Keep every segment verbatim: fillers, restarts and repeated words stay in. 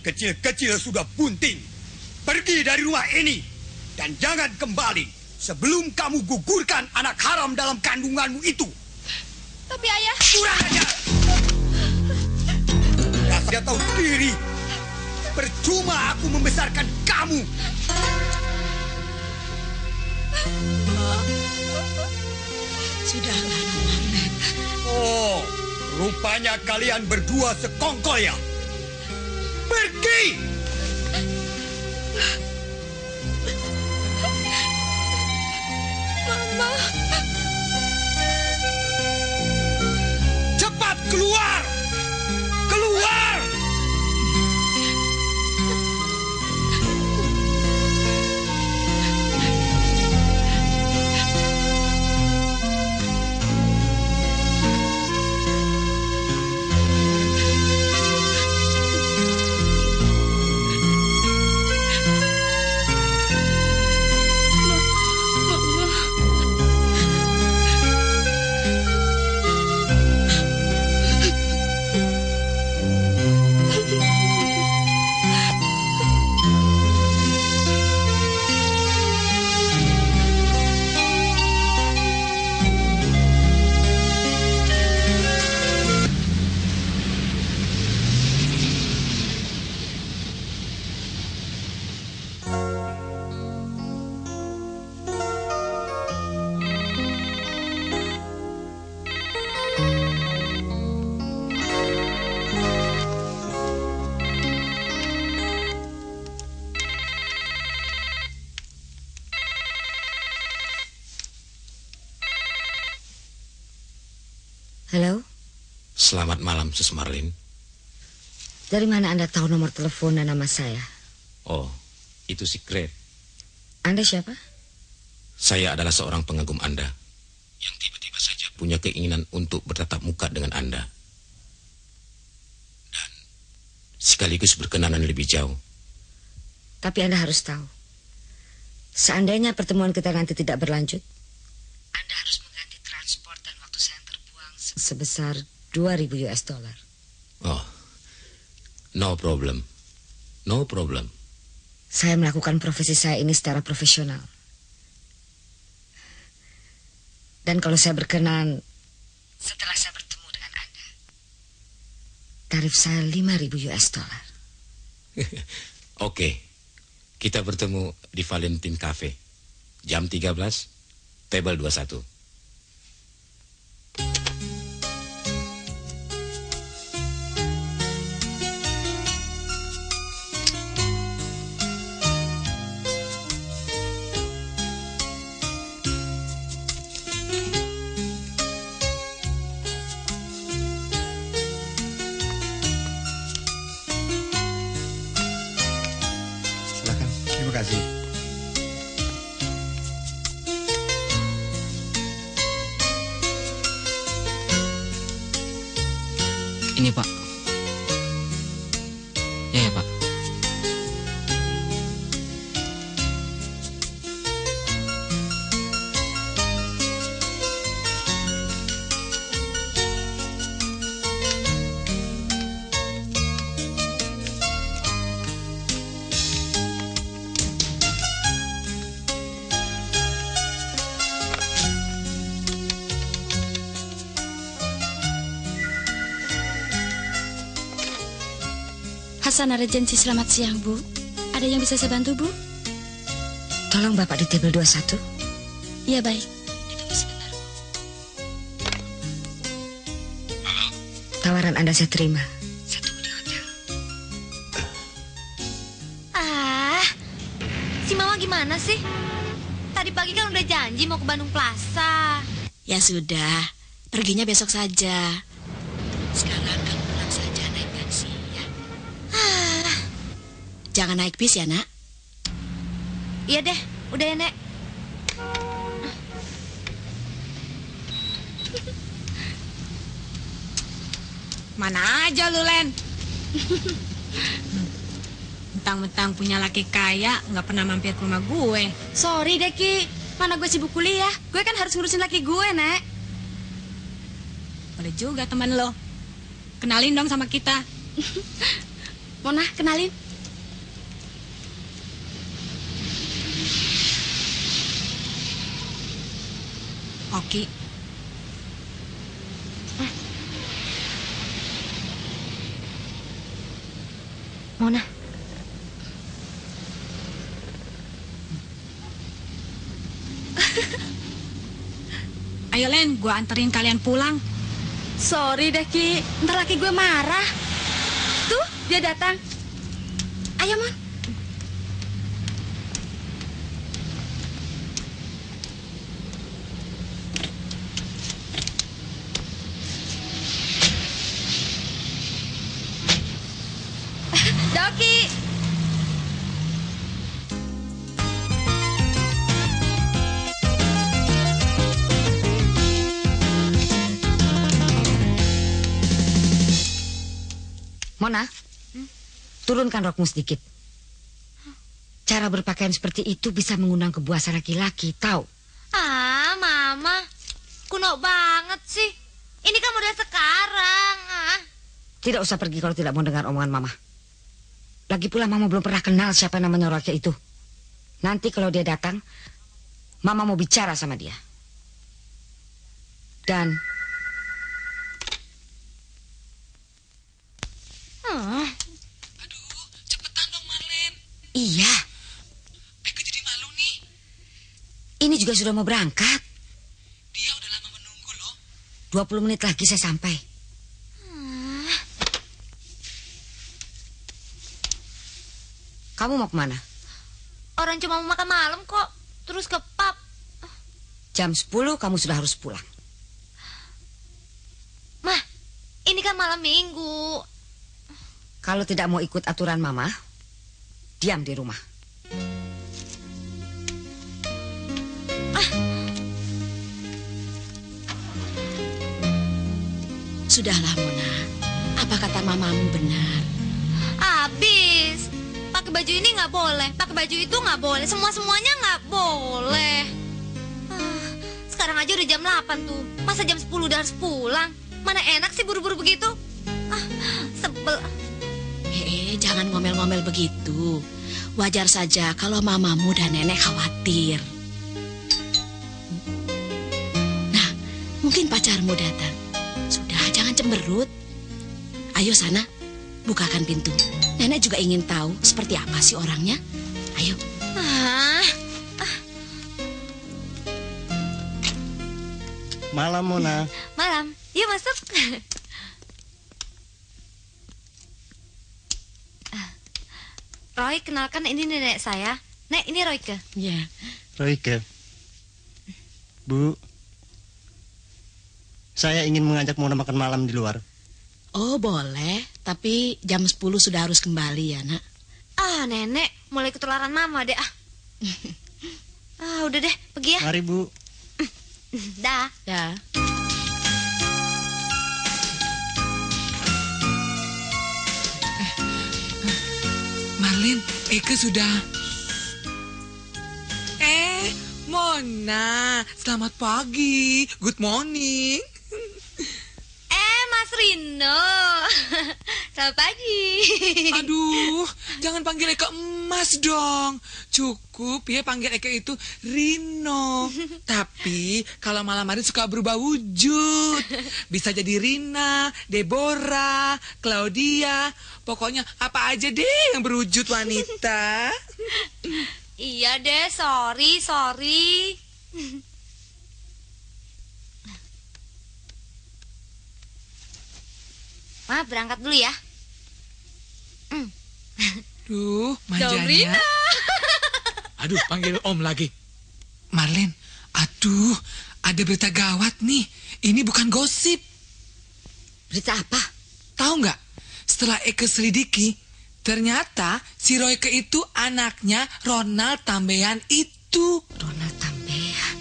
kecil-kecil sudah bunting. Pergi dari rumah ini dan jangan kembali sebelum kamu gugurkan anak haram dalam kandunganmu itu. Tapi ayah... Kurang ajar! Rasanya tahu diri. Percuma aku membesarkan kamu. Sudahlah, Marlet. Oh, rupanya kalian berdua sekongkol ya. Pergi! Mama. Cepat keluar! Keluar! Halo? Selamat malam, Sus Marlin. Dari mana Anda tahu nomor telepon dan nama saya? Oh, itu secret. Anda siapa? Saya adalah seorang pengagum Anda yang tiba-tiba saja punya keinginan untuk bertatap muka dengan Anda. Dan sekaligus berkenalan lebih jauh. Tapi Anda harus tahu, seandainya pertemuan kita nanti tidak berlanjut, Anda harus mengganti transport dan waktu saya terbuang sebesar dua ribu US dollar. Oh, no problem. No problem. Saya melakukan profesi saya ini secara profesional. Dan kalau saya berkenan, setelah saya bertemu dengan Anda, tarif saya lima ribu US dollar. Oke, kita bertemu di Valentine Cafe. Jam tiga belas, table dua puluh satu. Terima kasih. Ini Pak. Ya ya Pak. Hasan Regency, selamat siang, Bu. Ada yang bisa saya bantu, Bu? Tolong Bapak di table dua puluh satu. Iya, baik. Ditunggu sebentar, Bu. Halo? Tawaran Anda saya terima. Saya tunggu di hotel. Ah, si Mama gimana sih? Tadi pagi kan udah janji mau ke Bandung Plaza. Ya sudah, perginya besok saja. Sekarang kamu pulang saja naik taksi, ya. Ah, jangan naik bis ya, Nak. Iya deh, udah ya, Nek. Mana aja lu, Len? Mentang-mentang punya laki kaya, nggak pernah mampir ke rumah gue. Sorry deh, Ki. Mana gue sibuk kuliah. Gue kan harus ngurusin laki gue, Nek. Boleh juga teman lo. Kenalin dong sama kita. Mona, kenalin. Oki. Mona. Ayo Len, gue anterin kalian pulang. Sorry deh, Ki. Ntar laki gue marah. Tuh, dia datang. Ayo, Mon. Doki. Mona, hmm? turunkan rokmu sedikit. Cara berpakaian seperti itu bisa mengundang kepuasan laki-laki, tahu? Ah, Mama. Kuno banget sih. Ini kan model sekarang. Ah. Tidak usah pergi kalau tidak mau dengar omongan Mama. Lagi pula Mama belum pernah kenal siapa namanya Royke itu. Nanti kalau dia datang, Mama mau bicara sama dia. Dan... Hmm. Aduh, cepetan dong Marlen. Iya. Eka jadi malu nih. Ini juga sudah mau berangkat. Dia udah lama menunggu loh. dua puluh menit lagi saya sampai. Hmm. Kamu mau kemana? Orang cuma mau makan malam kok. Terus ke pub. Jam sepuluh kamu sudah harus pulang. Mah, ini kan malam minggu. Kalau tidak mau ikut aturan Mama, diam di rumah. Ah. Sudahlah, Mona. Apa kata mamamu benar? Habis. Pakai baju ini nggak boleh. Pakai baju itu nggak boleh. Semua-semuanya nggak boleh. Ah, sekarang aja udah jam delapan tuh. Masa jam sepuluh udah harus pulang? Mana enak sih buru-buru begitu? Ah, sebel. Eh, jangan ngomel-ngomel begitu. Wajar saja kalau mamamu dan nenek khawatir. Nah, mungkin pacarmu datang. Sudah, jangan cemberut. Ayo sana, bukakan pintu. Nenek juga ingin tahu seperti apa sih orangnya. Ayo. Ah. Ah. Malam, Mona. Malam. Yuk masuk. Roy, kenalkan ini nenek saya. Nek, ini Royke. Ya. Royke. Bu, saya ingin mengajak Mona makan malam di luar. Oh, boleh. Tapi jam sepuluh sudah harus kembali ya, Nak. Ah, nenek, mulai ketularan mama deh. Ah, ah udah deh, pergi ya. Mari, Bu. Dah. Ya. Marlen, Eka sudah... Eh, Mona, selamat pagi. Good morning. Eh, Mas Rino. Selamat pagi. Aduh, jangan panggil Eka Emas dong. Cukup ya panggil Eka itu Rino. Tapi kalau malam hari suka berubah wujud. Bisa jadi Rina, Deborah, Claudia. Pokoknya apa aja deh yang berwujud wanita. Iya deh, sorry, sorry. Ma, berangkat dulu ya. Mm. Duh, manjanya. Domrina. Aduh, panggil Om lagi. Marlen, aduh, ada berita gawat nih. Ini bukan gosip. Berita apa? Tahu nggak? Setelah Eka selidiki, ternyata si Royke itu anaknya Ronald Tambean itu. Ronald Tambean.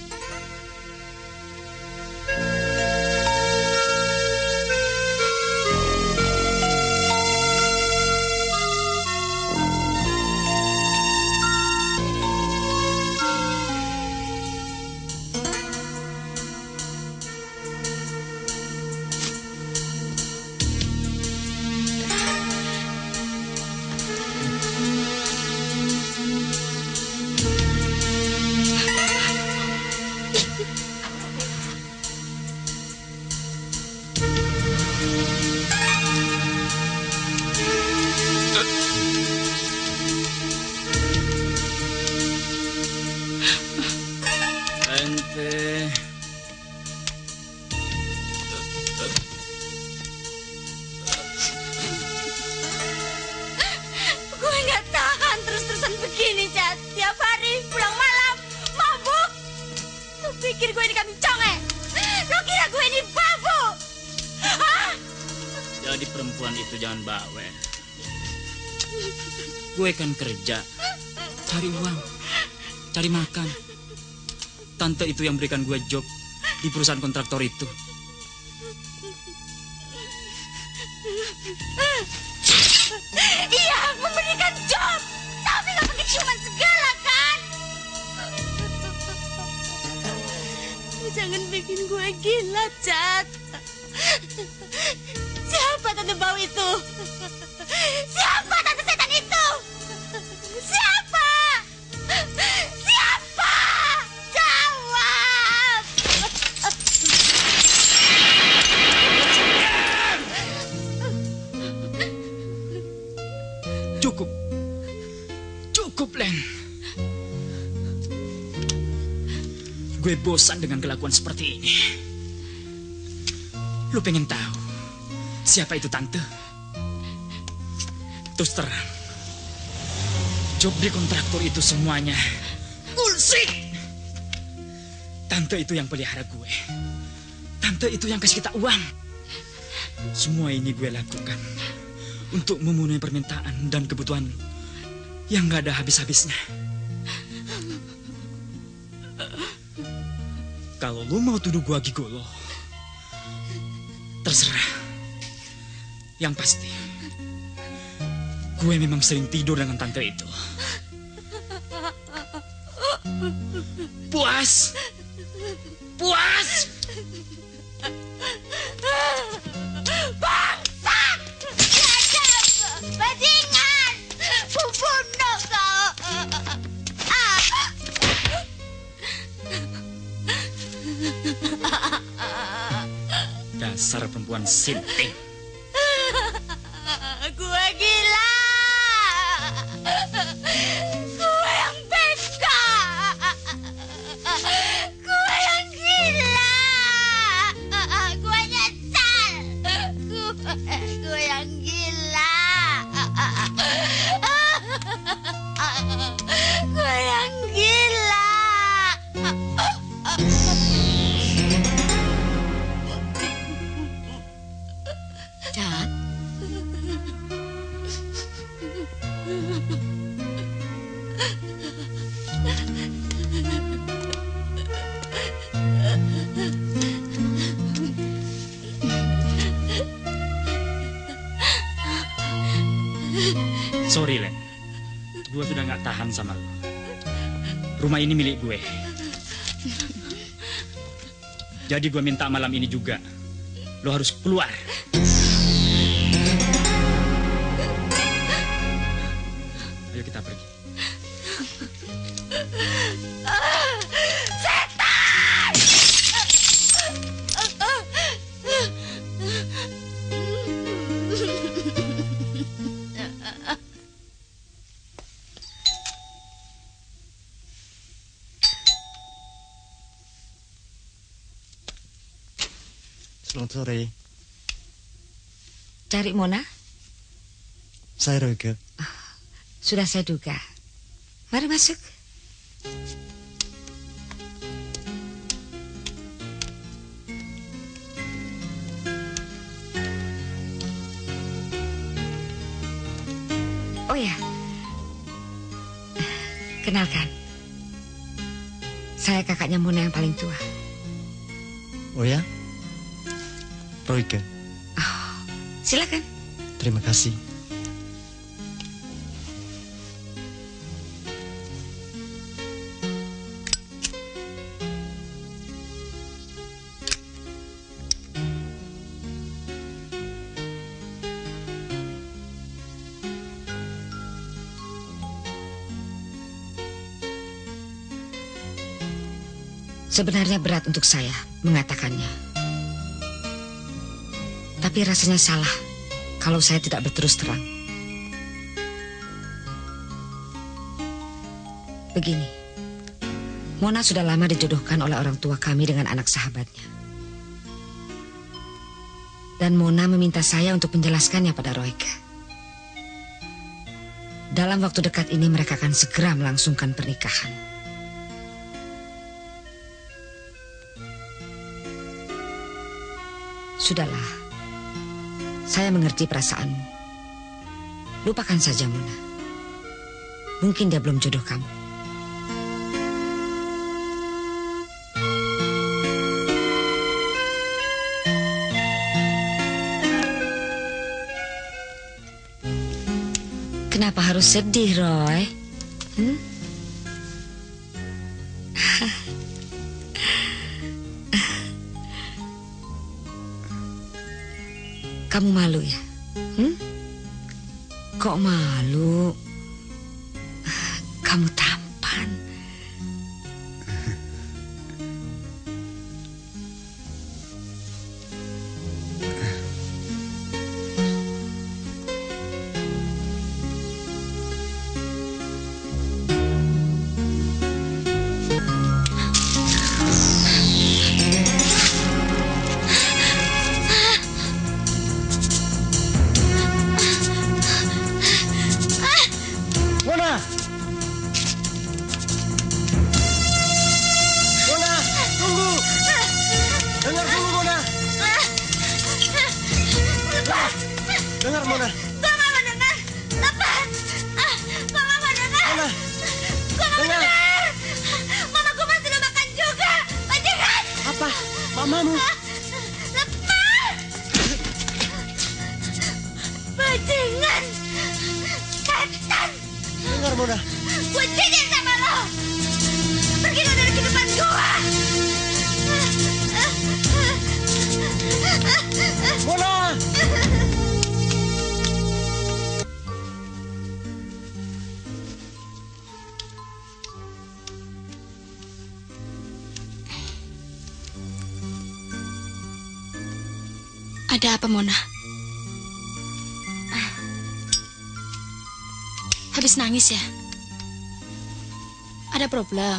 Jadi perempuan itu jangan bawel. Gue kan kerja, cari uang, cari makan. Tante itu yang berikan gue job di perusahaan kontraktor itu. Iya, memberikan job, tapi nggak pakai ciuman segala kan? Jangan bikin gue gila, Cat. Siapa tante bau itu? Siapa tante setan itu? Siapa? Siapa? Jawab! Cukup. Cukup, Len. Gue bosan dengan kelakuan seperti ini. Lu pengen tahu siapa itu tante? Terus terang, job di kontraktor itu semuanya bullshit. Tante itu yang pelihara gue. Tante itu yang kasih kita uang. Semua ini gue lakukan untuk memenuhi permintaan dan kebutuhan yang gak ada habis-habisnya. Kalau lu mau tuduh gue gigolo, terserah. Yang pasti, gue memang sering tidur dengan tante itu. Puas? Puas? Bangsat! Biadab! Bajingan! Pembunuh kau! Ah! Dasar perempuan sinting. Gue gila! Gue yang beka! Gue yang gila! Gue nyesal! Gue, gue yang gila! Gue yang gila! Cat, Sorry, Len. Gue sudah gak tahan sama lu. Rumah ini milik gue. Jadi gue minta malam ini juga lo harus keluar. Ayo kita pergi. Setan! Selamat sore. Cari Mona? Saya Royke. Sudah saya duga. Mari masuk. Oh ya, kenalkan. Saya kakaknya Mona yang paling tua. Oh ya? Royke. Oh, silakan. Terima kasih. Sebenarnya berat untuk saya mengatakannya. Tapi rasanya salah kalau saya tidak berterus terang. Begini, Mona sudah lama dijodohkan oleh orang tua kami dengan anak sahabatnya. Dan Mona meminta saya untuk menjelaskannya pada Royke. Dalam waktu dekat ini mereka akan segera melangsungkan pernikahan. Sudahlah, Saya mengerti perasaanmu. Lupakan saja Mona. Mungkin dia belum jodoh kamu. Kenapa harus sedih, Roy? Hmm? Kamu malu ya? Hmm? Kok malu? Kamu tampan. Ada apa, Mona? Habis nangis ya? Ada problem?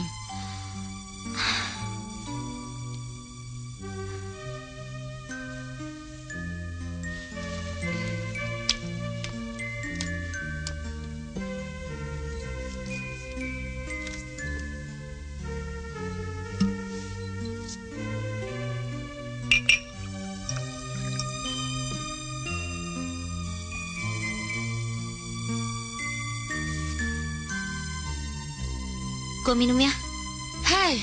Gua minum ya. Hai.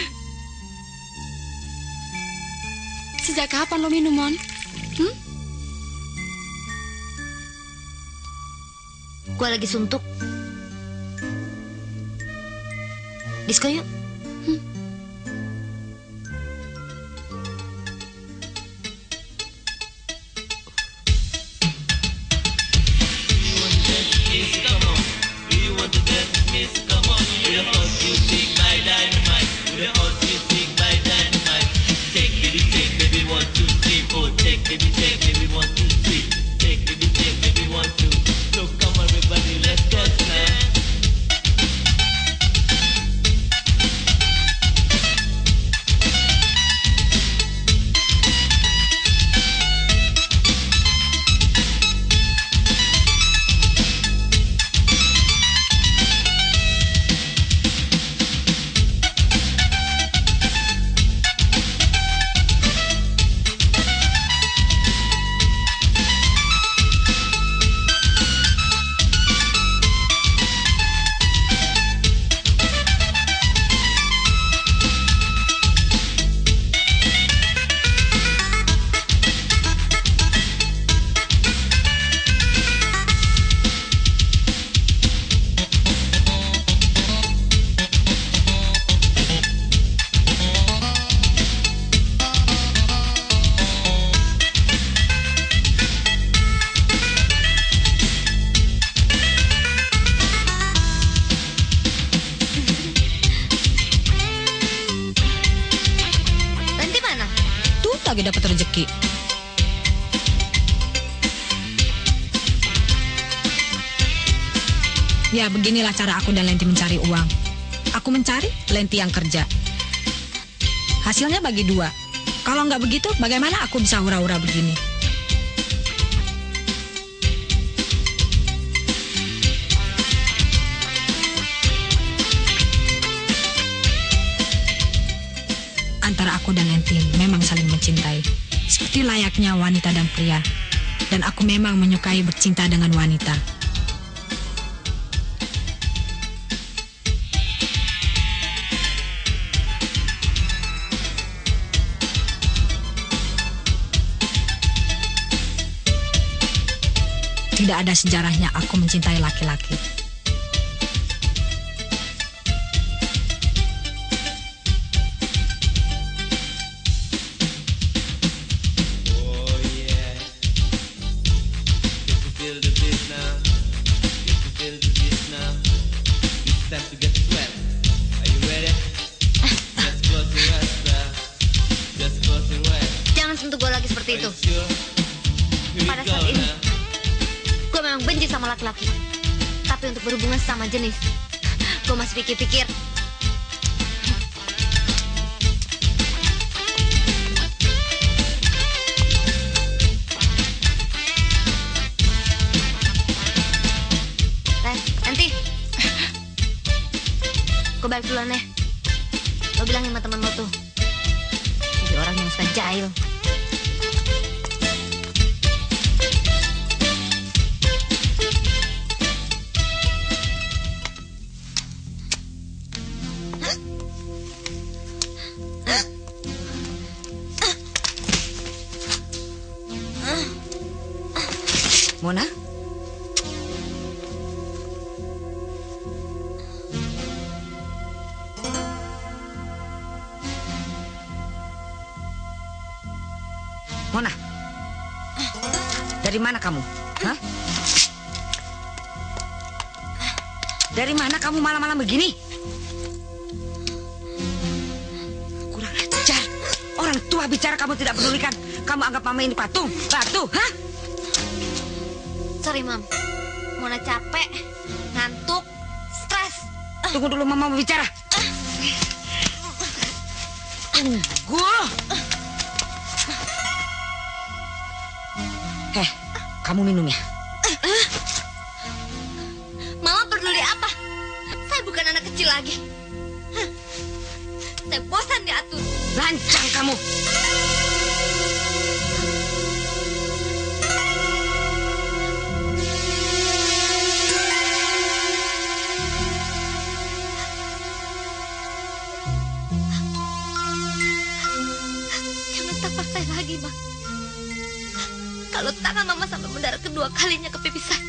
Sejak kapan lo minum, Mon? Hmm? Gua lagi suntuk. Disko yuk. Hmm. lagi dapat rezeki. Ya, beginilah cara aku dan Lenti mencari uang. Aku mencari, Lenti yang kerja. Hasilnya bagi dua. Kalau nggak begitu, bagaimana aku bisa hura-hura begini? Antara aku dan Lenti memang saling mencintai, seperti layaknya wanita dan pria. Dan aku memang menyukai bercinta dengan wanita. Tidak ada sejarahnya aku mencintai laki-laki. Jangan sentuh gue lagi seperti itu. Pada saat ini gue memang benci sama laki-laki. Tapi untuk berhubungan sama jenis, gue masih pikir-pikir. Ren, nanti gue balik duluan ya. Lo bilangin sama temen lo tuh, jadi orang yang suka jahil. Mona? Mona? Dari mana kamu? Hah? Dari mana kamu malam-malam begini? Kurang ajar. Orang tua bicara kamu tidak pedulikan. Kamu anggap mama ini patung, batu, hah? Sorry, Mam. Mona capek, ngantuk, stres. Tunggu dulu, Mama mau bicara. Tunggu. Heh, kamu minum ya? Mama peduli apa? Saya bukan anak kecil lagi. Saya bosan diatur. Lancang kamu. Kalau tangan Mama sampai mendarat kedua kalinya ke pipi saya,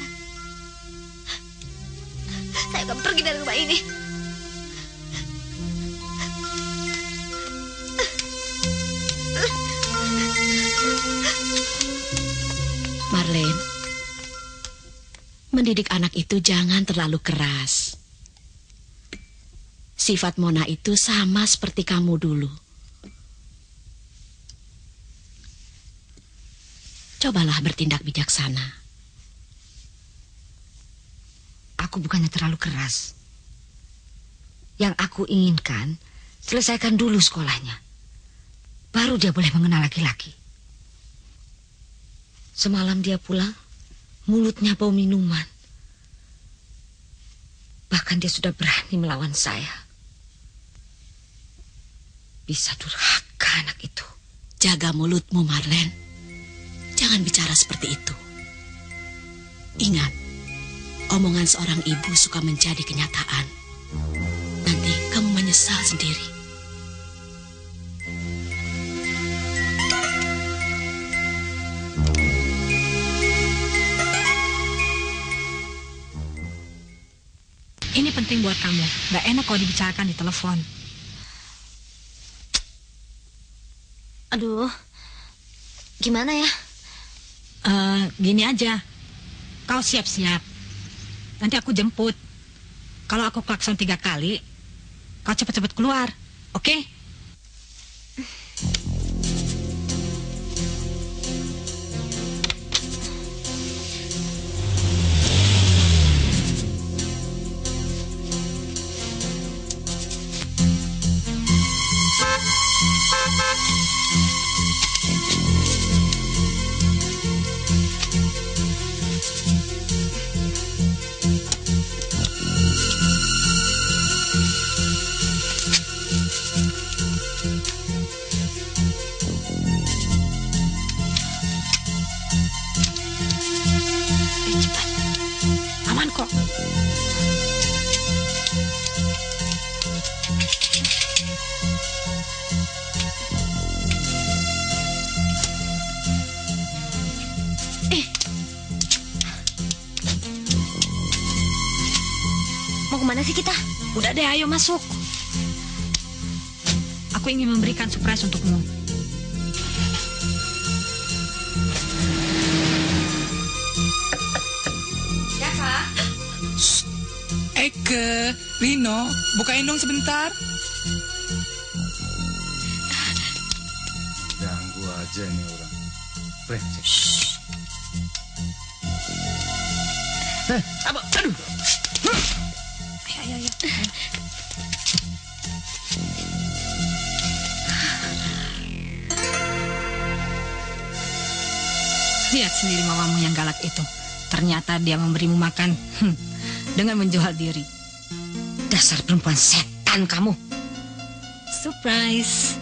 saya akan pergi dari rumah ini. Marlene, mendidik anak itu jangan terlalu keras. Sifat Mona itu sama seperti kamu dulu. Cobalah bertindak bijaksana. Aku bukannya terlalu keras. Yang aku inginkan, selesaikan dulu sekolahnya. Baru dia boleh mengenal laki-laki. Semalam dia pulang, mulutnya bau minuman. Bahkan dia sudah berani melawan saya. Bisa durhaka anak itu. Jaga mulutmu, Marlene. Jangan bicara seperti itu. Ingat, omongan seorang ibu suka menjadi kenyataan. Nanti kamu menyesal sendiri. Ini penting buat kamu. Gak enak kalau dibicarakan di telepon. Aduh, gimana ya? Uh, gini aja, kau siap-siap. Nanti aku jemput. Kalau aku klakson tiga kali, kau cepat-cepat keluar, oke? Okay? kok. Eh, mau kemana sih kita? Udah deh, ayo masuk. Aku ingin memberikan surprise untukmu. Siapa? Eke, Rino, bukain dong sebentar. Ganggu aja nih orang. Brengsek. Eh, apa? Aduh. Ayo, ayo, ayo. Lihat sendiri mamamu yang galak itu. Ternyata dia memberimu makan hmm, dengan menjual diri. Dasar perempuan setan kamu. Surprise.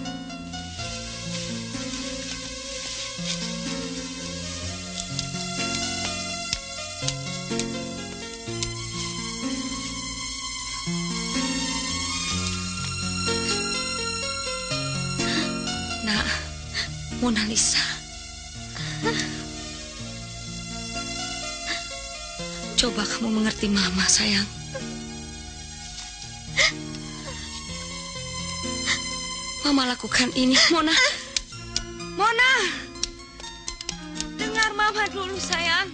Nak, Mona Lisa. Coba kamu mengerti Mama, sayang. Mama lakukan ini, Mona. Mona, dengar Mama dulu, sayang.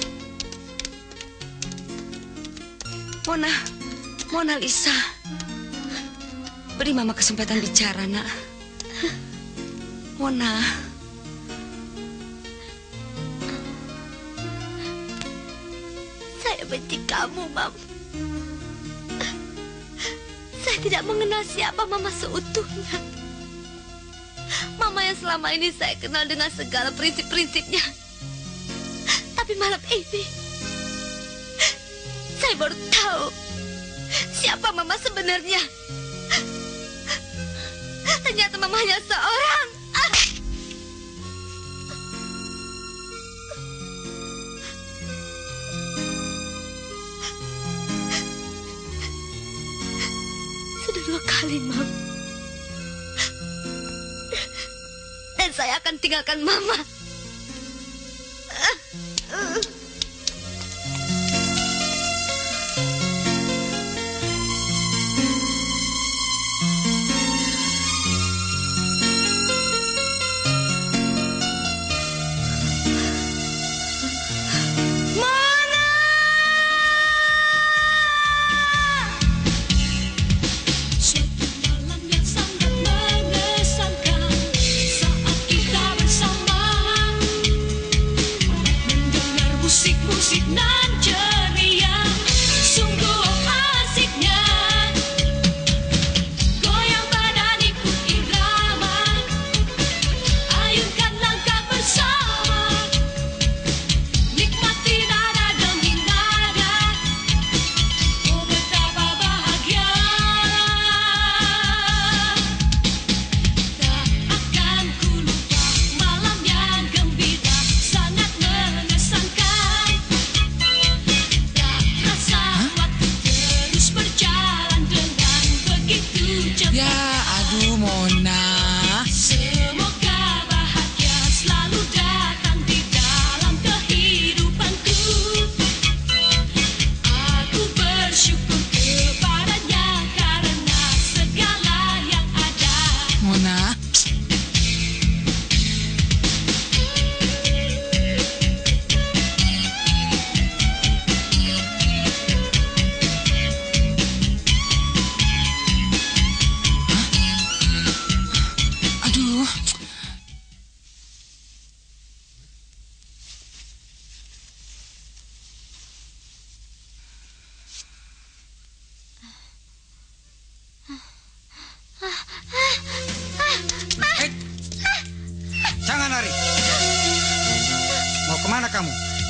Mona, Mona Lisa. Beri Mama kesempatan bicara, nak. Mona. Saya benci kamu, Mam. Saya tidak mengenal siapa Mama seutuhnya. Mama yang selama ini saya kenal dengan segala prinsip-prinsipnya. Tapi malam ini, saya baru tahu siapa Mama sebenarnya. Ternyata Mama hanya seorang. Ah! Sudah dua kali, Mam. Dan saya akan tinggalkan Mama. Kemana kamu?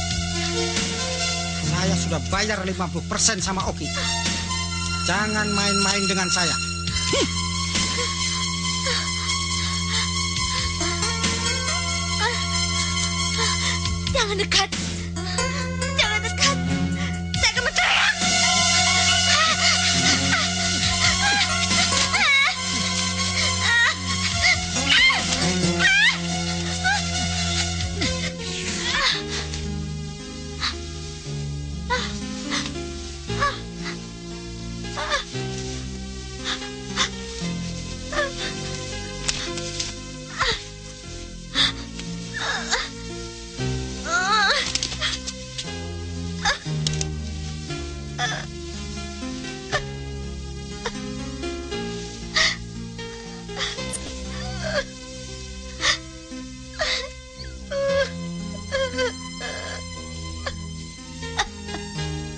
Saya sudah bayar lima puluh persen sama Oki. Jangan main-main dengan saya. Hm. Jangan dekat. Jangan dekat. Saya akan mencari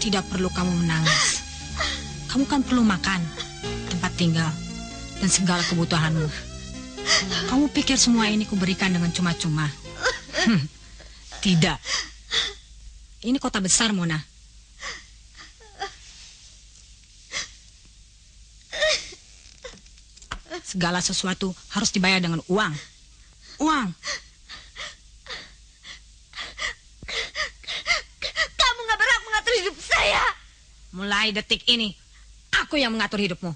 Tidak perlu kamu menangis. Kamu kan perlu makan, tempat tinggal, dan segala kebutuhanmu. Kamu pikir semua ini kuberikan dengan cuma-cuma? Hmm, tidak. Ini kota besar, Mona. Segala sesuatu harus dibayar dengan uang. Uang. Kamu gak berhak mengatur hidup saya. Mulai detik ini, aku yang mengatur hidupmu.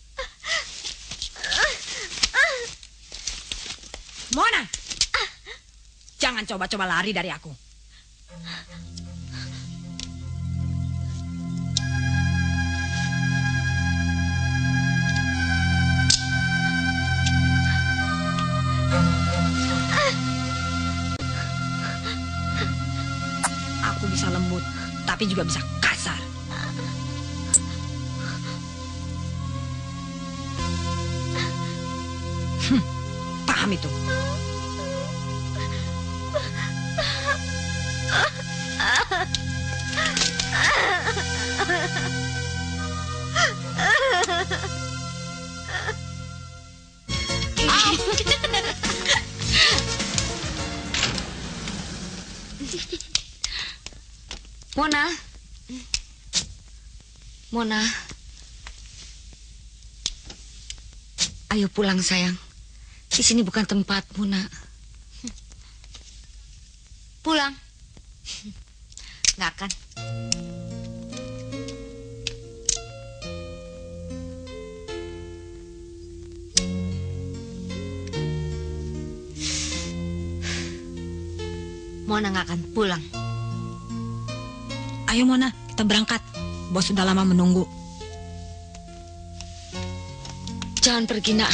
Mona, jangan coba-coba lari dari aku. Aku bisa lembut, tapi juga bisa kasar. Hmm, paham itu. Mona. Mona. Ayo pulang, sayang. Di sini bukan tempatmu, nak. Pulang. Nggak akan. Mona nggak akan pulang. Ayo Mona, kita berangkat. Bos sudah lama menunggu. Jangan pergi, nak.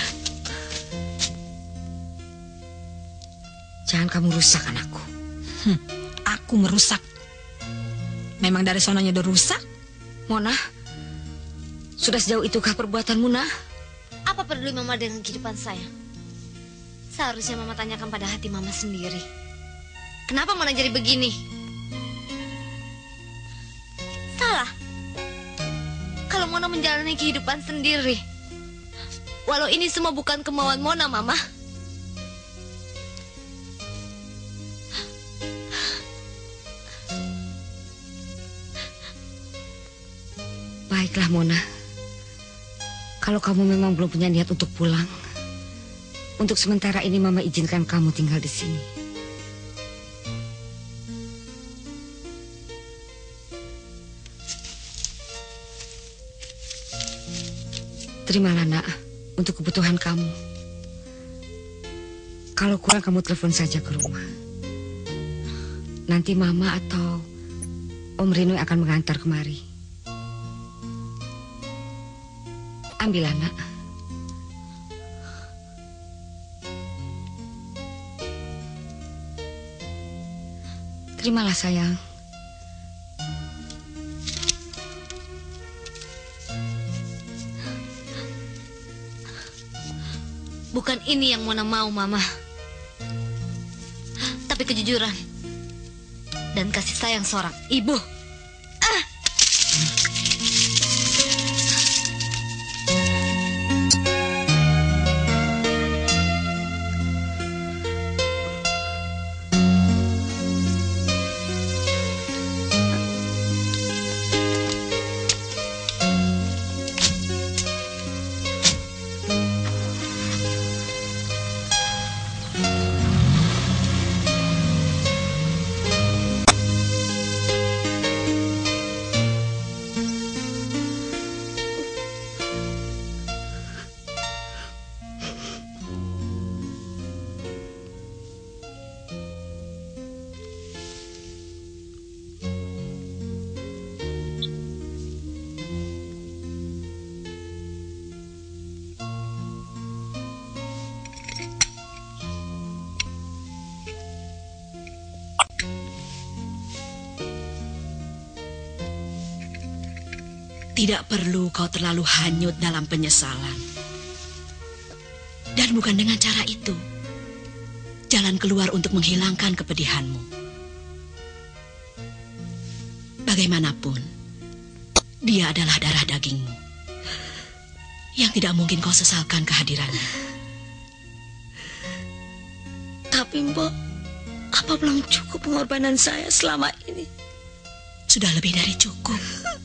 Jangan kamu rusak anakku. Hmm, aku merusak. Memang dari sononya udah rusak. Mona, sudah sejauh itukah perbuatanmu, nak? Apa peduli Mama dengan kehidupan saya? Seharusnya Mama tanyakan pada hati Mama sendiri. Kenapa Mona jadi begini? Salah. Kalau Mona menjalani kehidupan sendiri. Walau ini semua bukan kemauan Mona, Mama. Baiklah, Mona. Kalau kamu memang belum punya niat untuk pulang, untuk sementara ini Mama izinkan kamu tinggal di sini. Terimalah, nak, untuk kebutuhan kamu. Kalau kurang kamu telepon saja ke rumah. Nanti Mama atau Om Rino akan mengantar kemari. Ambillah, nak. Terimalah, sayang. Bukan ini yang Mona mau, Mama. Tapi kejujuran dan kasih sayang seorang ibu. Ah! Tidak perlu kau terlalu hanyut dalam penyesalan. Dan bukan dengan cara itu jalan keluar untuk menghilangkan kepedihanmu. bagaimanapun, dia adalah darah dagingmu yang tidak mungkin kau sesalkan kehadirannya. Tapi Mbok, apa belum cukup pengorbanan saya selama ini? Sudah lebih dari cukup.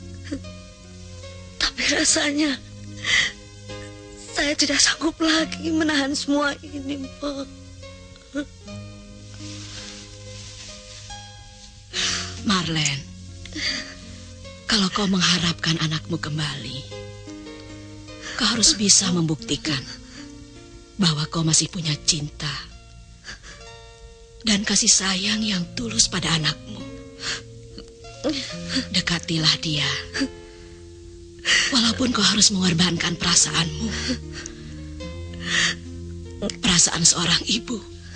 Tapi rasanya saya tidak sanggup lagi menahan semua ini, Mbok. Marlen, kalau kau mengharapkan anakmu kembali, kau harus bisa membuktikan bahwa kau masih punya cinta dan kasih sayang yang tulus pada anakmu. Dekatilah dia, walaupun kau harus mengorbankan perasaanmu, perasaan seorang ibu.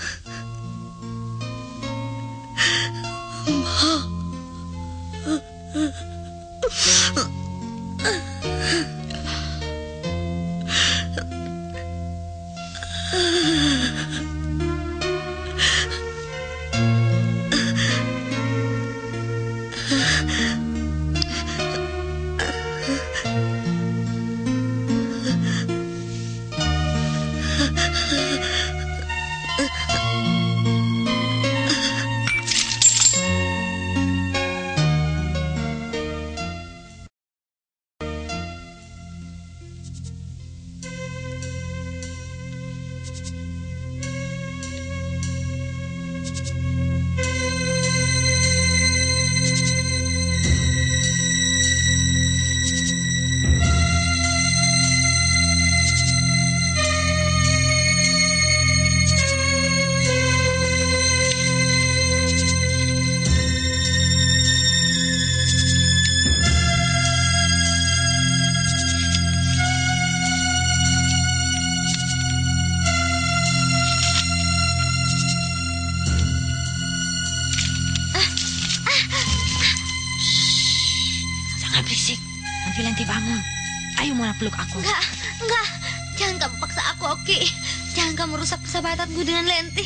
Peluk aku. Enggak, enggak. Jangan kamu paksa aku, Oki. Jangan kamu rusak persahabatanku dengan Lenti.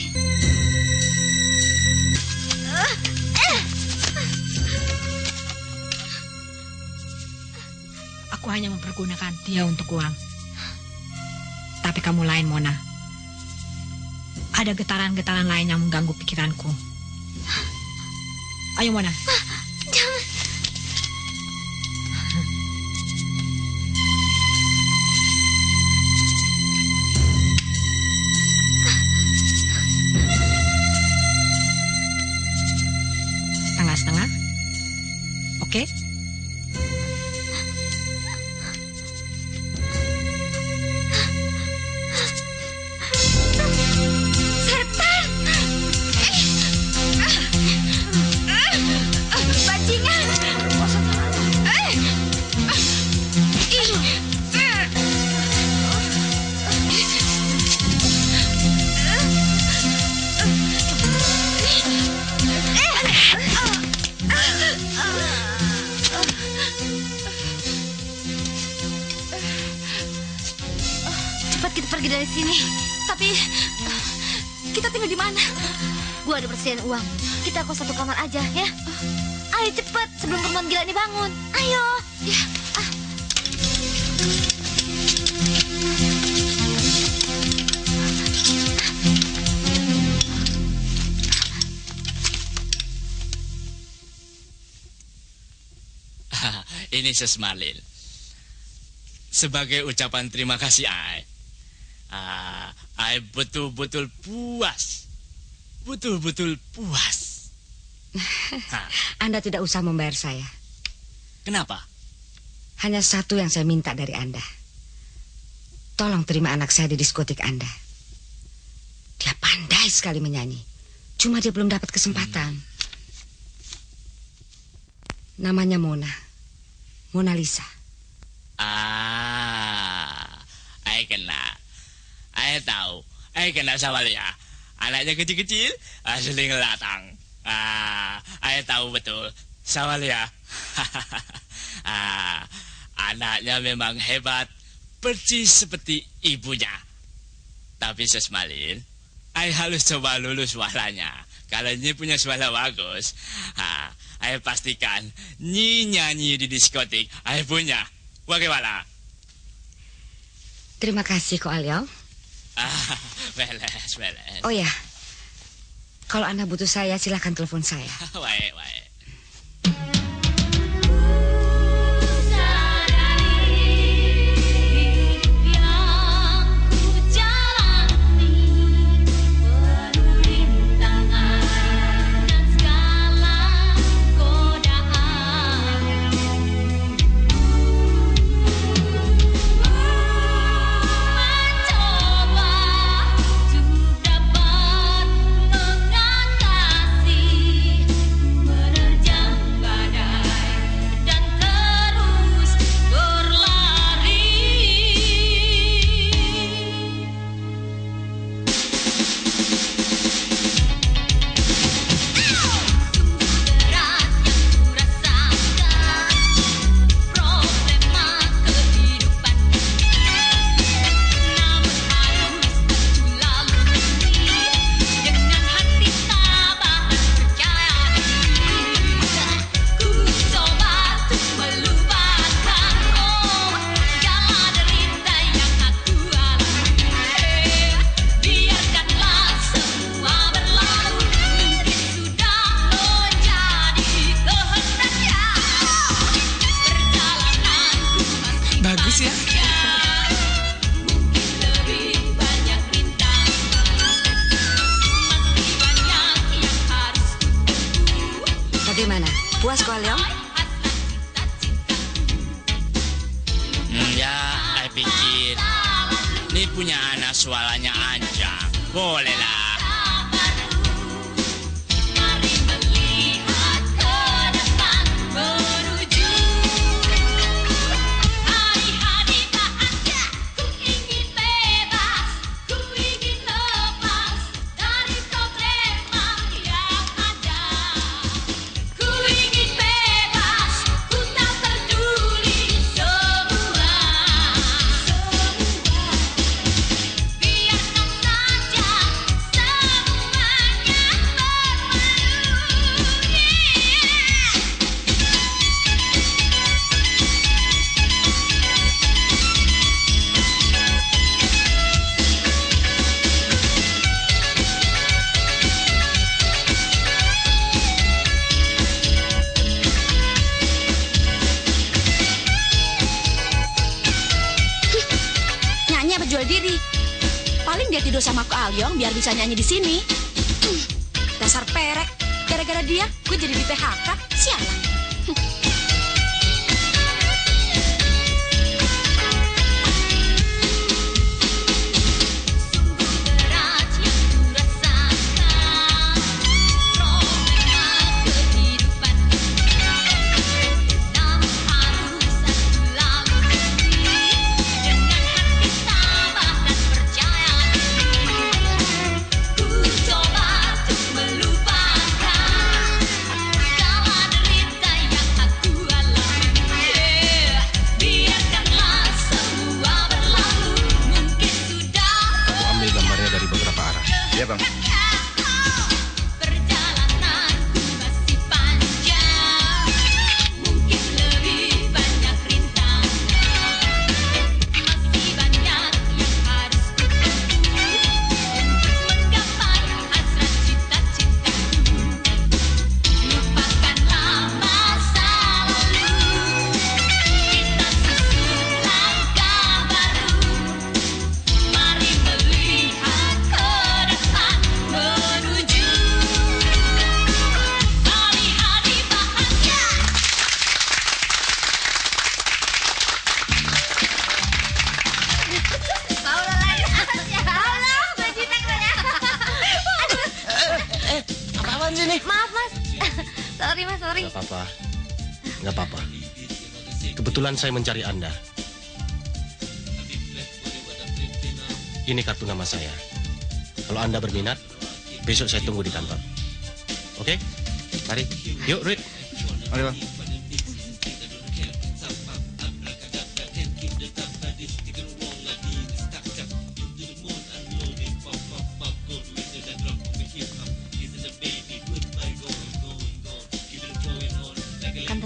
Aku hanya mempergunakan dia untuk uang. Tapi kamu lain, Mona. Ada getaran-getaran lain yang mengganggu pikiranku. Ayo, Mona. Jangan. Setengah-setengah. Oke? Setan! Bajingan! Kita pergi dari sini. Tapi kita tinggal di mana? Gua ada persediaan uang. Kita kos satu kamar aja ya. Ayo cepet sebelum perempuan gila ini bangun. Ayo. Ya. Ah. Ini Sesmalil. Sebagai ucapan terima kasih Ai. Ah, I betul-betul puas. Betul-betul puas. Anda tidak usah membayar saya. Kenapa? Hanya satu yang saya minta dari Anda. Tolong terima anak saya di diskotik Anda. Dia pandai sekali menyanyi. Cuma dia belum dapat kesempatan. Hmm. Namanya Mona. Mona Lisa. Ah, I kenal. I tahu. I kenal sama dia. Anaknya kecil-kecil, asli ngelatang. Ah, I tahu betul. Sama dia. Ah, anaknya memang hebat, persis seperti ibunya. Tapi Sesmalil, I harus coba lulus walanya. kalau Nyi punya suara bagus, ha, ayah pastikan Nyi nyanyi di diskotik, ayah punya. Bagaimana? Terima kasih, Ko Aliong. Ah, beles, beles. Oh ya, kalau Anda butuh saya, silahkan telepon saya. Baik, baik. Bagaimana? Puas, Ko Aliong? Hmm, ya, saya pikir ini punya anak suaranya ancang. Boleh lah. Tidur sama Ko Aliong biar bisa nyanyi di sini. Hmm, dasar perek. Gara-gara dia, gue jadi di P H K. Sialan. Kebetulan saya mencari Anda. Ini kartu nama saya. Kalau Anda berminat, besok saya tunggu di kantor. Oke? Mari. Yuk, Ruth. Mari, Bang.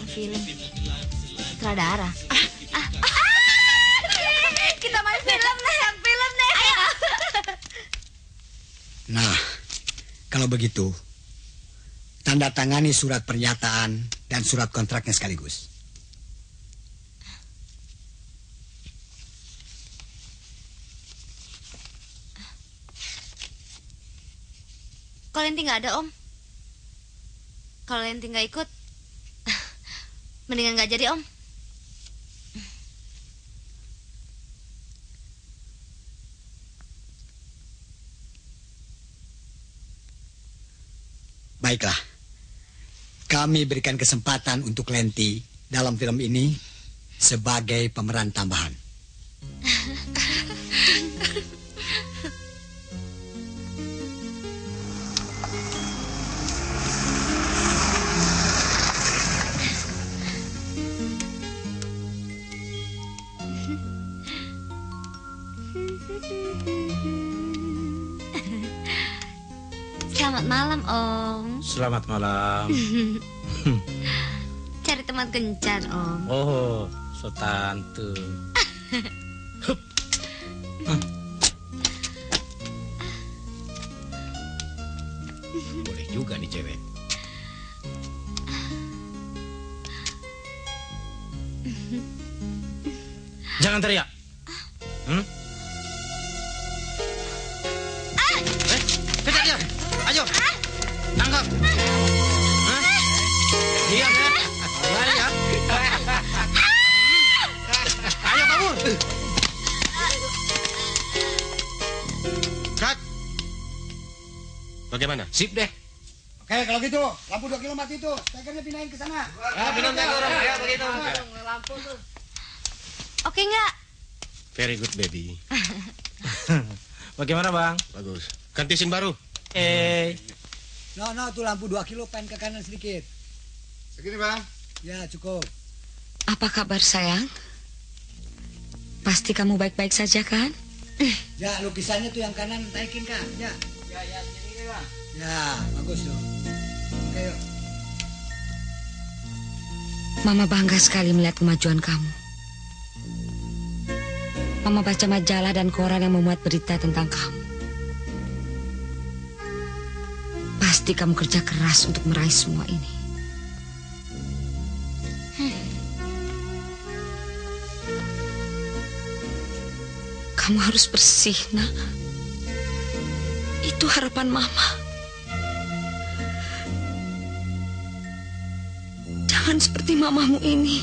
film. Sutradara. Ah, ah, ah, kita main film nih, yang film nih. Ayo. Nah, kalau begitu, tanda tangani surat pernyataan dan surat kontraknya sekaligus. Kalau Lenti nggak ada, Om. Kalau Lenti nggak ikut, mendingan nggak jadi, Om. Baiklah, kami berikan kesempatan untuk Lenti dalam film ini sebagai pemeran tambahan. Selamat malam, Om. Selamat malam. Cari teman kencan, Om. Oh, so tante. Boleh juga nih cewek. Jangan teriak. Hmm? Eh, kejar dia. Ayo. Tangkap. Hah? Diam ya. Lari ya. Ayo kabur. Cut. Bagaimana? Sip deh. Oke, kalau gitu, lampu dua kilo mati itu, stekernya pindahin ke sana. Ya, pindahin ke orang. Ya, begitu. Lampu tuh. Oke nggak? Very good, baby. Bagaimana, Bang? Bagus. Ganti scene baru. Eh. No, no, tuh lampu dua kilo, pen ke kanan sedikit. Segini, Bang. Ya, cukup. Apa kabar, sayang? Pasti kamu baik-baik saja, kan? Ya, lukisannya tuh yang kanan, naikin, Kak. Ya. Ya, ya, sini, Bang. Ya, bagus tuh. Oke, yuk. Mama bangga sekali melihat kemajuan kamu. Mama baca majalah dan koran yang memuat berita tentang kamu. Pasti kamu kerja keras untuk meraih semua ini. Hmm. Kamu harus bersih, nak. Itu harapan Mama. Jangan seperti mamamu ini.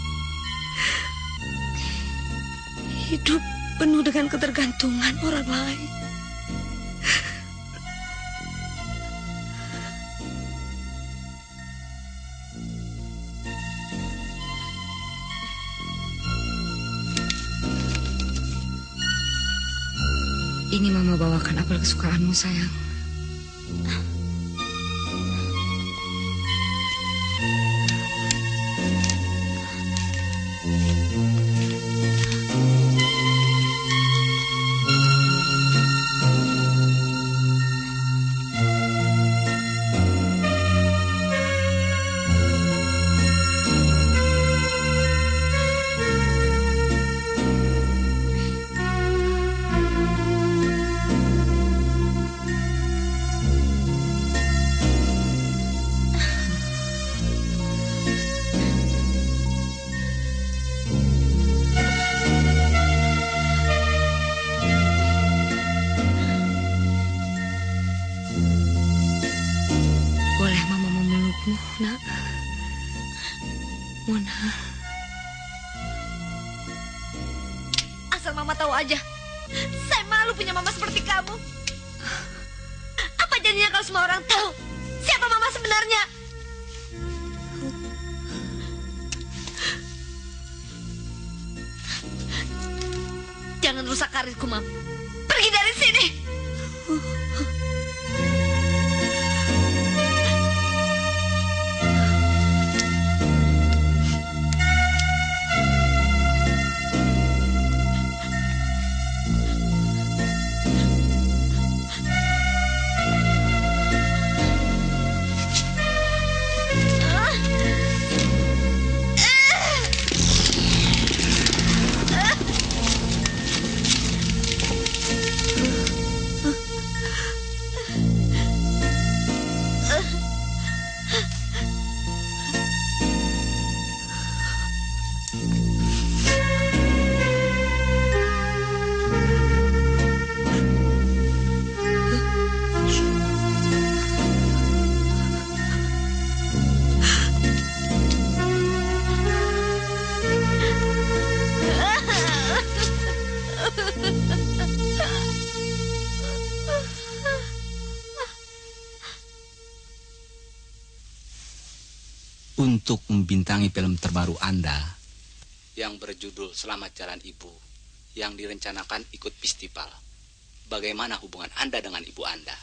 Hidup penuh dengan ketergantungan orang lain. Ini Mama bawakan apel kesukaanmu, sayang. Nak, Mona. Asal Mama tahu aja, saya malu punya Mama seperti kamu. Apa jadinya kalau semua orang tahu siapa Mama sebenarnya? Jangan rusak karirku, Mam. Pergi dari sini. untuk membintangi film terbaru Anda yang berjudul Selamat Jalan Ibu, yang direncanakan ikut festival. Bagaimana hubungan Anda dengan ibu Anda?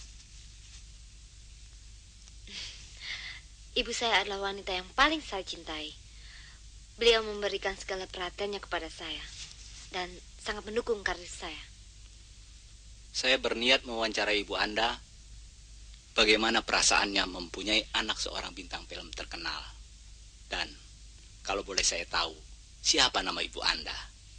Ibu saya adalah wanita yang paling saya cintai. Beliau memberikan segala perhatiannya kepada saya dan sangat mendukung karir saya. Saya berniat mewawancarai ibu Anda. Bagaimana perasaannya mempunyai anak seorang bintang film terkenal? Dan kalau boleh saya tahu, siapa nama ibu Anda?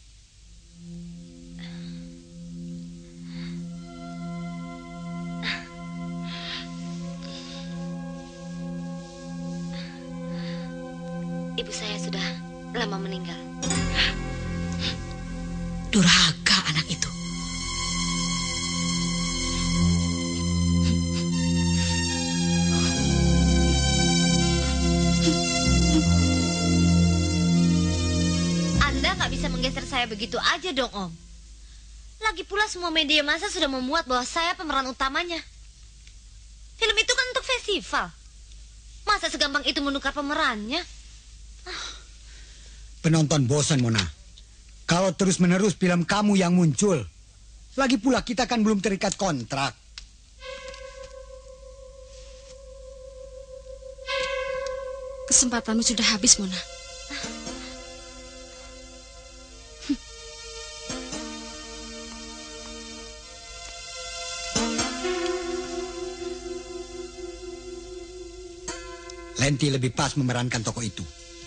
Ibu saya sudah lama meninggal. Durhaka anak itu. Anda nggak bisa menggeser saya begitu aja dong, Om. Lagi pula semua media massa sudah memuat bahwa saya pemeran utamanya. Film itu kan untuk festival. Masa segampang itu menukar pemerannya? Penonton bosan, Mona. Kalau terus-menerus film kamu yang muncul. Lagi pula kita kan belum terikat kontrak. Kesempatanmu sudah habis, Mona. Lenti lebih pas memerankan tokoh itu.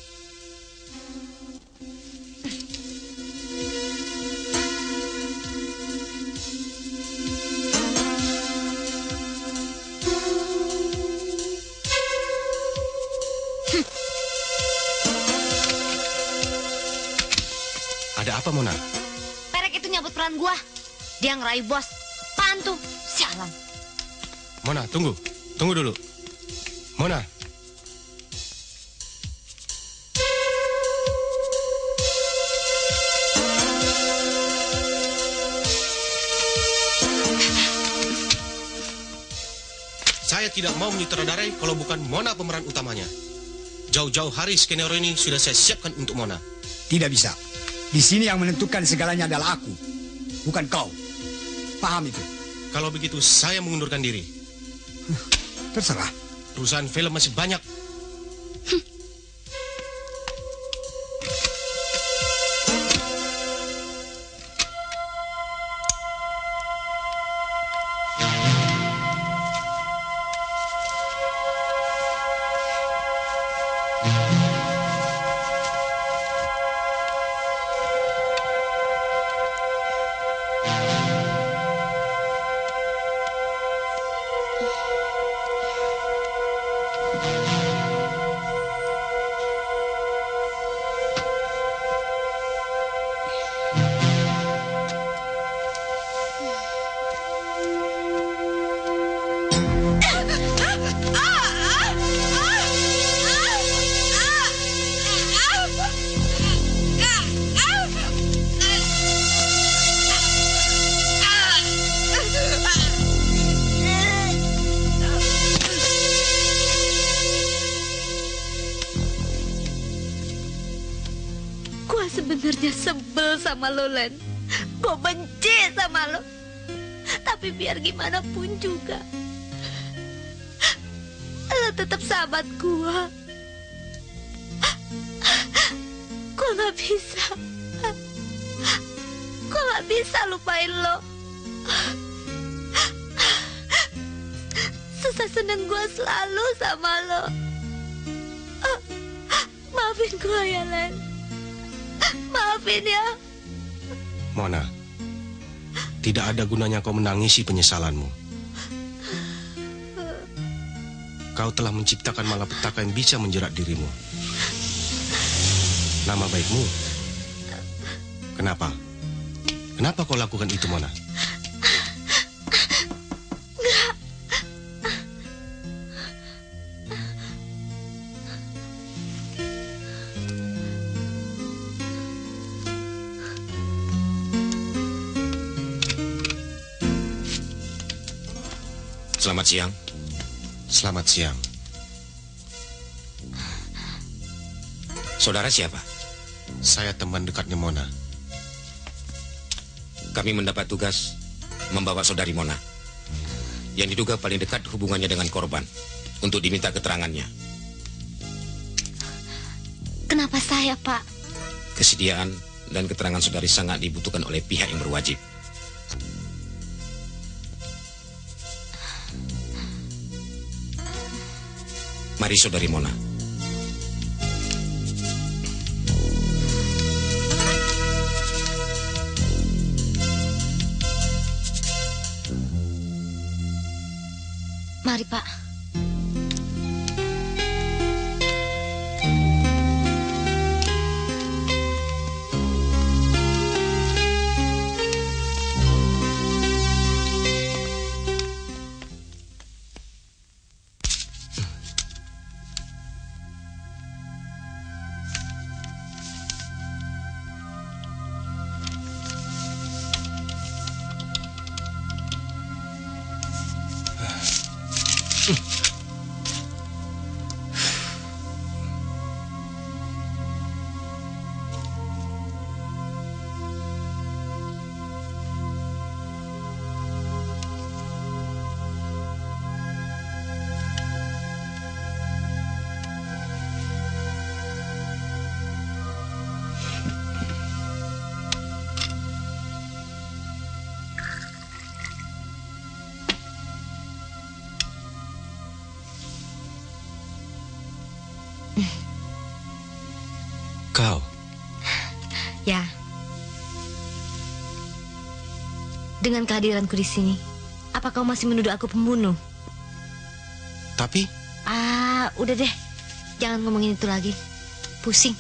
Ada apa, Mona? Perek itu nyabut peran gua. Dia ngerayu bos. Apaan tuh? Sialan. Mona, tunggu. Tunggu dulu. Mona. Saya tidak mau menyutradarai kalau bukan Mona pemeran utamanya. Jauh-jauh hari skenario ini sudah saya siapkan untuk Mona. Tidak bisa. Di sini yang menentukan segalanya adalah aku, bukan kau. Paham itu? Kalau begitu saya mengundurkan diri. Terserah. Perusahaan film masih banyak. Sebenarnya sebel sama lo, Len. Gue benci sama lo. Tapi biar gimana pun juga, lo tetap sahabat gue. Gue gak bisa. Gue gak bisa lupain lo. Susah seneng gue selalu sama lo. Maafin gue ya, Len. Maafin ya. Mona, tidak ada gunanya kau menangisi penyesalanmu. Kau telah menciptakan malapetaka yang bisa menjerat dirimu. Nama baikmu. Kenapa? Kenapa kau lakukan itu, Mona? Selamat siang. Selamat siang. Saudara siapa? Saya teman dekatnya Mona. Kami mendapat tugas membawa saudari Mona, yang diduga paling dekat hubungannya dengan korban, untuk diminta keterangannya. Kenapa saya, Pak? Kesediaan dan keterangan saudari sangat dibutuhkan oleh pihak yang berwajib. Mari saudari Mona. Mari, Pak. Kau? Ya. Dengan kehadiranku di sini, apa kau masih menuduh aku pembunuh? Tapi? Ah, udah deh. Jangan ngomongin itu lagi. Pusing.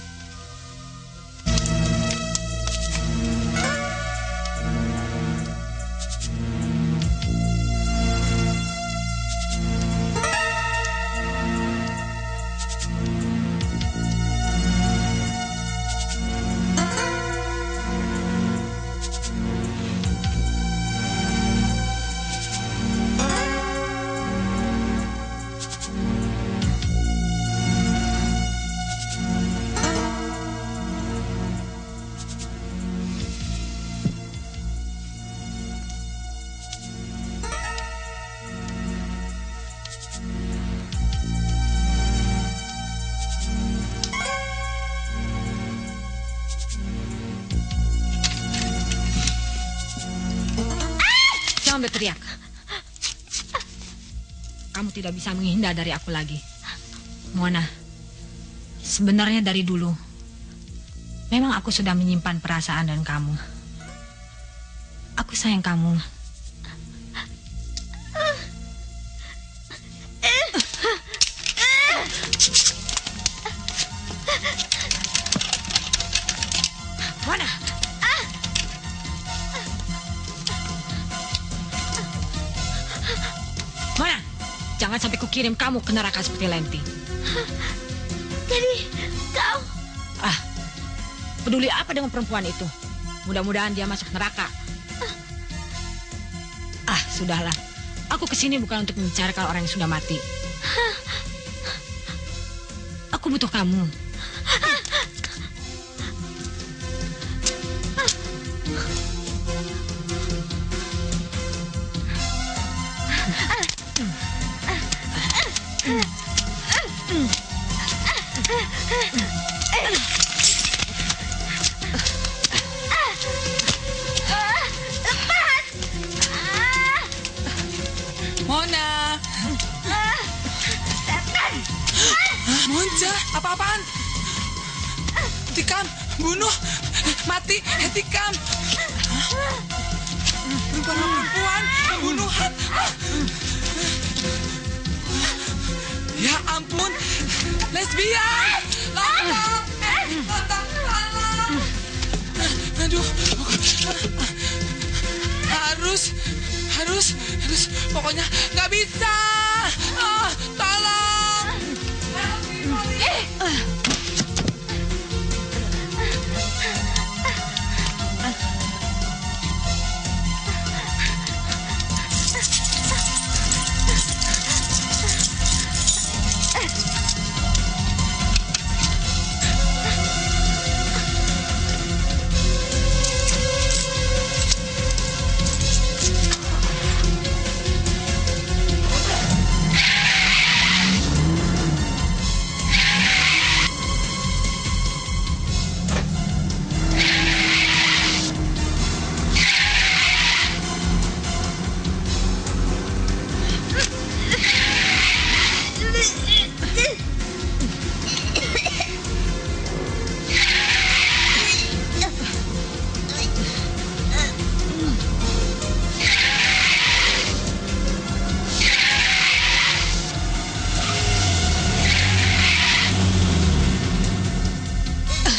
Jangan berteriak. Kamu tidak bisa menghindar dari aku lagi. Mona, sebenarnya dari dulu memang aku sudah menyimpan perasaan dan kamu. Aku sayang kamu. Mona. Mona, jangan sampai kukirim kamu ke neraka seperti Lenti. Jadi, kau... Ah, peduli apa dengan perempuan itu? Mudah-mudahan dia masuk neraka. Ah, sudahlah. Aku kesini bukan untuk membicarakan orang yang sudah mati. Aku butuh kamu. Mona. Setan. Monja, apa-apaan? Hentikan, bunuh, mati, hentikan. Perempuan, pembunuhan. Ya ampun, lesbian. Lontong, lontong, tolong. Aduh, harus, harus, harus, pokoknya nggak bisa. Ah, tolong. Eh.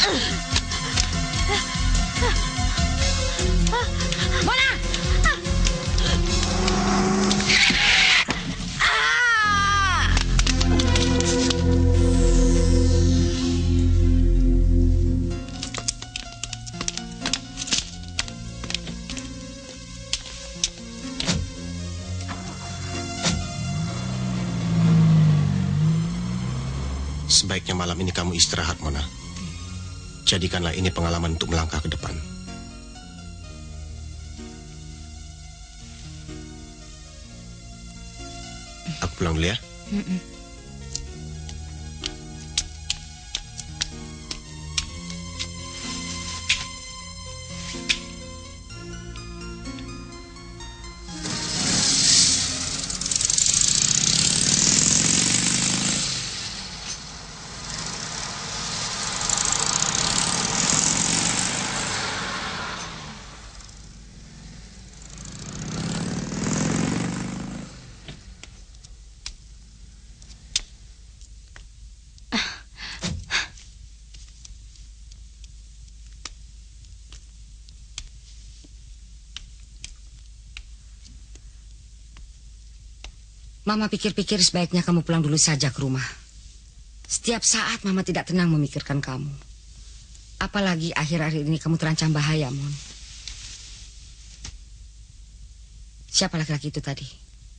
Mona! Sebaiknya malam ini kamu istirahat, Mona. Jadikanlah ini pengalaman untuk melangkah ke depan. Aku pulang dulu ya. Mm-mm. Mama pikir-pikir sebaiknya kamu pulang dulu saja ke rumah. Setiap saat Mama tidak tenang memikirkan kamu. Apalagi akhir-akhir ini kamu terancam bahaya, Mon. Siapa laki-laki itu tadi?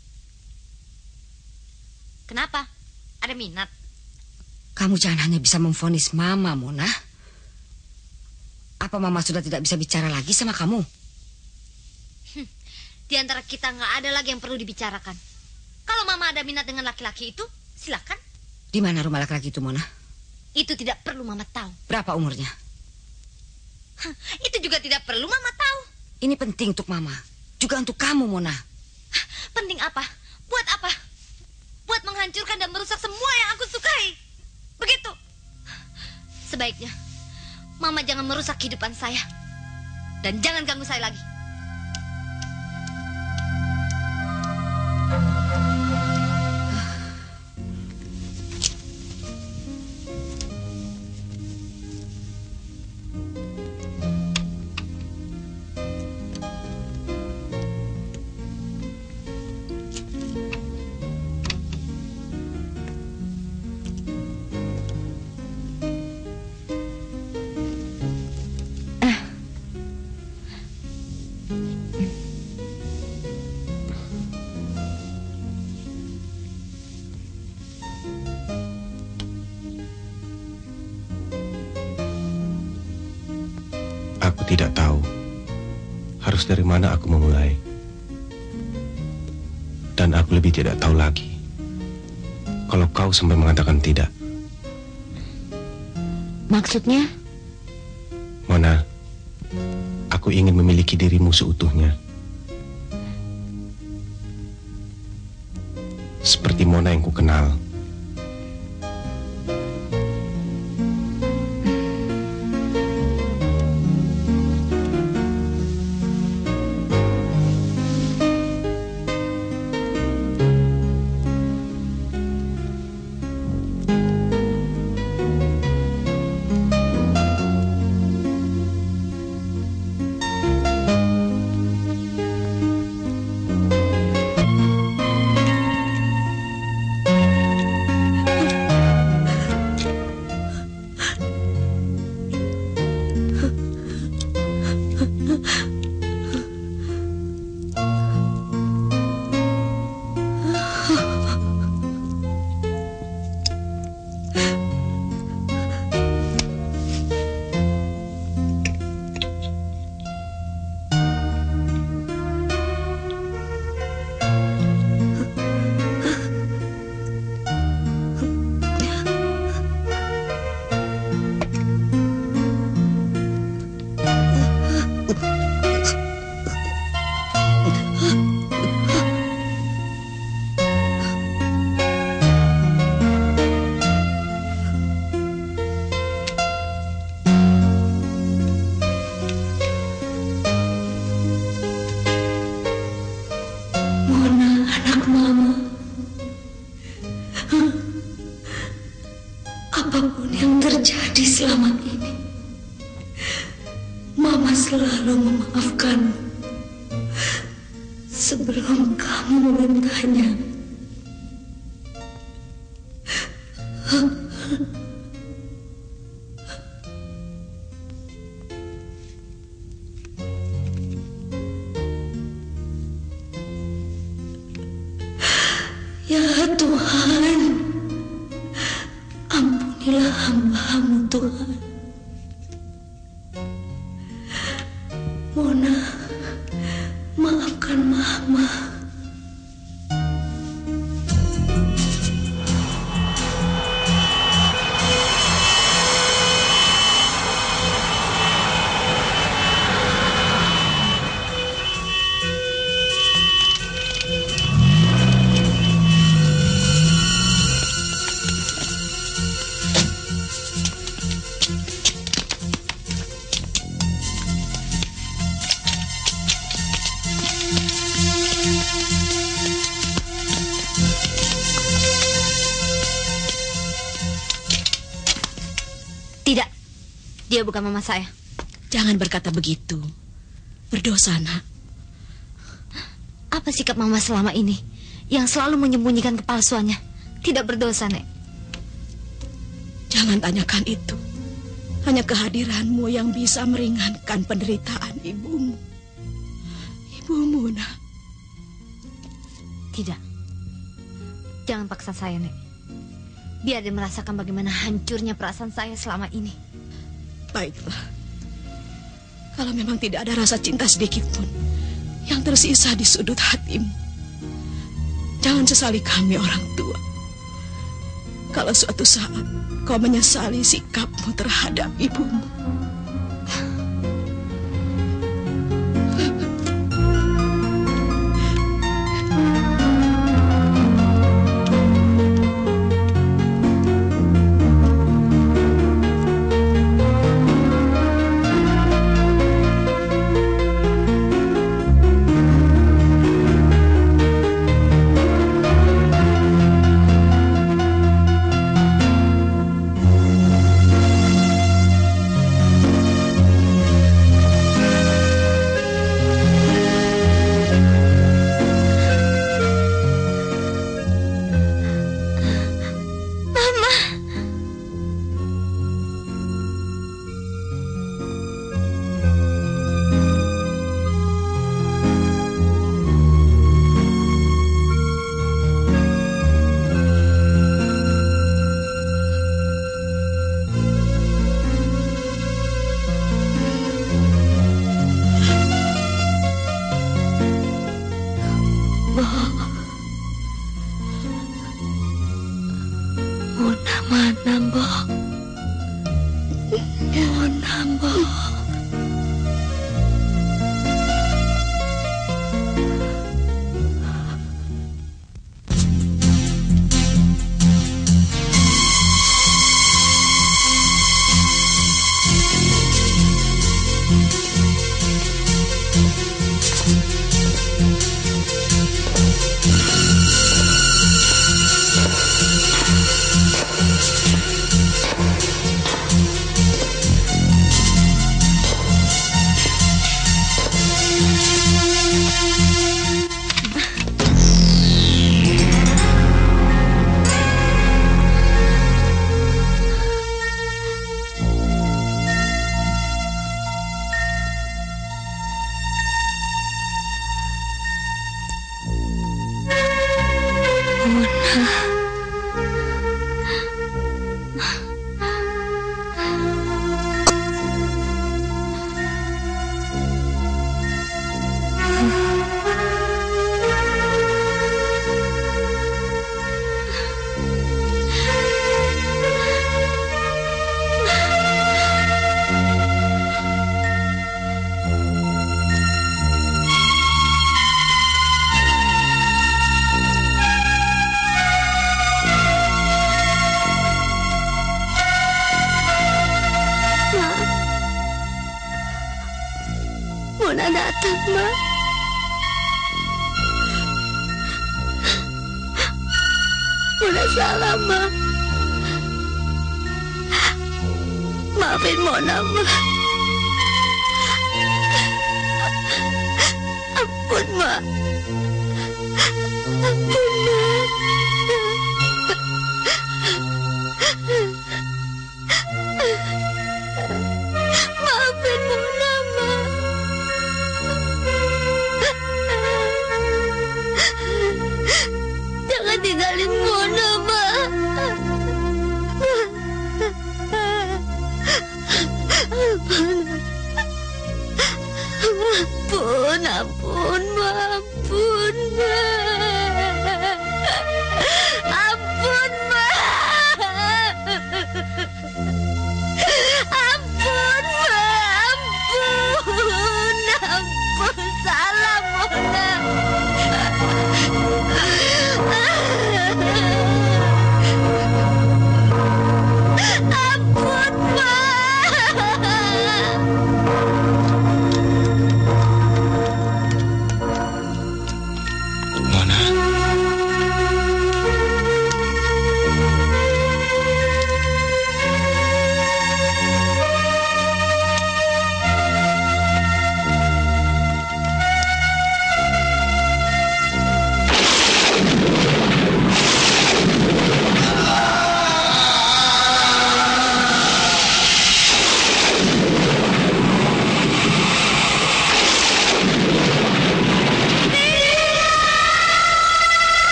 Kenapa? Ada minat? Kamu jangan hanya bisa memvonis Mama, Mona. Apa Mama sudah tidak bisa bicara lagi sama kamu? Hmm, di antara kita nggak ada lagi yang perlu dibicarakan. Kalau Mama ada minat dengan laki-laki itu, silakan. Di mana rumah laki-laki itu, Mona? Itu tidak perlu Mama tahu. Berapa umurnya? Hah, itu juga tidak perlu Mama tahu. Ini penting untuk Mama. Juga untuk kamu, Mona. Hah, penting apa? Buat apa? Buat menghancurkan dan merusak semua yang aku sukai. Begitu. Sebaiknya Mama jangan merusak kehidupan saya. Dan jangan ganggu saya lagi. Aku tidak tahu harus dari mana aku memulai. Dan aku lebih tidak tahu lagi kalau kau sampai mengatakan tidak. Maksudnya? Mona, aku ingin memiliki dirimu seutuhnya. Seperti Mona yang ku kenal. Apapun yang terjadi selama ini, Mama selalu memaafkanmu sebelum kamu memintanya. Ya Tuhan, ampunilah hamba-Mu Tuhan. Mona, maafkan Mama. Tidak, dia bukan mama saya. Jangan berkata begitu. Berdosa, nak. Apa sikap mama selama ini yang selalu menyembunyikan kepalsuannya? Tidak berdosa, Nek. Jangan tanyakan itu. Hanya kehadiranmu yang bisa meringankan penderitaan ibumu. Ibumu, nak. Tidak. Jangan paksa saya, Nek. Biar dia merasakan bagaimana hancurnya perasaan saya selama ini. Baiklah. Kalau memang tidak ada rasa cinta sedikit pun yang tersisa di sudut hatimu, jangan sesali kami orang tua. Kalau suatu saat kau menyesali sikapmu terhadap ibumu. Mona datang, Ma. Mona salah, Ma. Maafin Mona, Ma. ampun, Ma.